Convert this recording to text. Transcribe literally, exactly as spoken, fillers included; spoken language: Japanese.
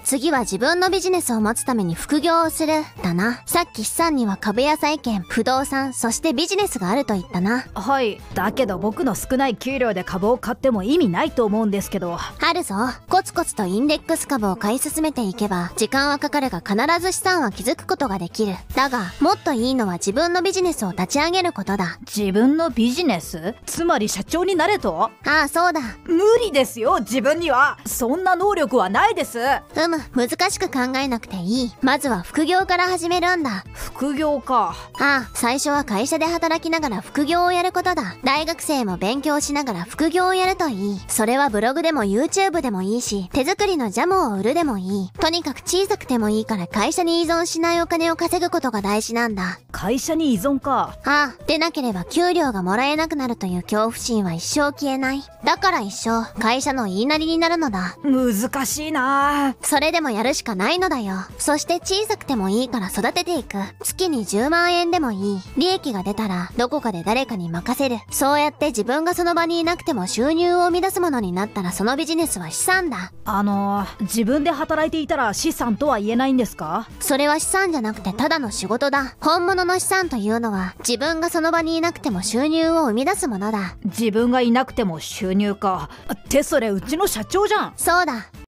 次は自分のビジネスを持つために副業をするだな。さっき資産には株や債券、不動産、そしてビジネスがあると言ったな。 はい。だけど僕の少ない給料で株を買っても意味ないと思うんですけど。 あるぞ。コツコツとインデックス株を買い進めていけば時間はかかるが必ず資産は築くことができる。だがもっといいのは自分のビジネスを立ち上げることだ。 自分のビジネス？つまり社長になれと？ ああ、そうだ。 無理ですよ、自分には。そんな能力はないです。 うむ、難しく考えなくていい。まずは副業から始めるんだ。 副業か。 ああ、最初は会社で働きながら副業をやることだ。大学生も勉強しながら副業をやるといい。それはブログでも YouTube でもいいし、手作りのジャムを売るでもいい。とにかく小さくてもいいから会社に依存しないお金を稼ぐことが大事なんだ。 会社に依存か。 ああ、でなければ給料がもらえなくなるという恐怖心は一生消えない。だから一生会社の言いなりになるのだ。 難しいな。 それでもやるしかないのだよ。そして小さくてもいいから育てていく。月にじゅうまんえんでもいい。利益が出たらどこかで誰かに任せる。そうやって自分がその場にいなくても収入を生み出すものになったらそのビジネスは資産だ。 あのー、自分で働いていたら資産とは言えないんですか？ それは資産じゃなくてただの仕事だ。本物の資産というのは自分がその場にいなくても収入を生み出すものだ。 自分がいなくても収入か。ってそれうちの社長じゃん。 そうだ。